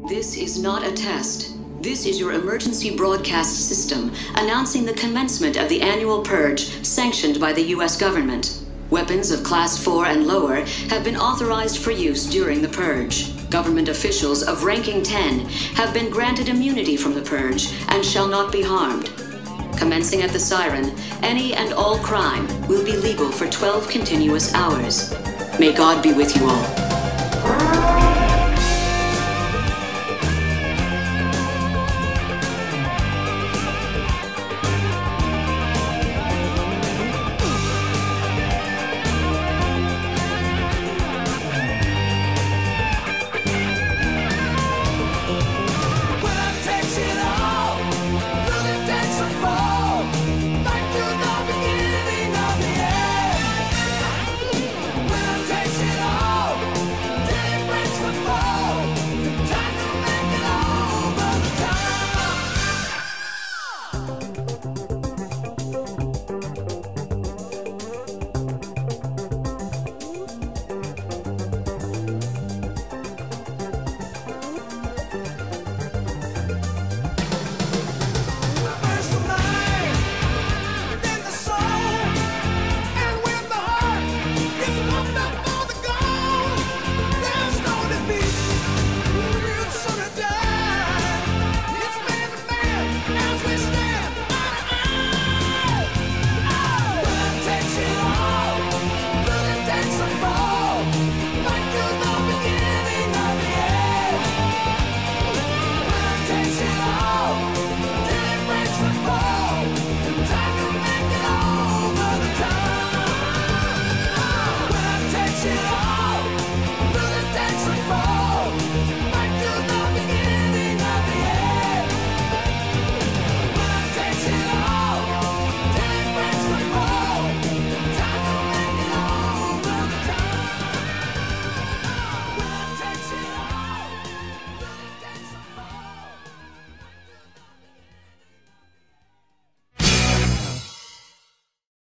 This is not a test. This is your emergency broadcast system announcing the commencement of the annual purge sanctioned by the U.S. government. Weapons of Class 4 and lower have been authorized for use during the purge. Government officials of ranking 10 have been granted immunity from the purge and shall not be harmed. Commencing at the siren, any and all crime will be legal for 12 continuous hours. May God be with you all.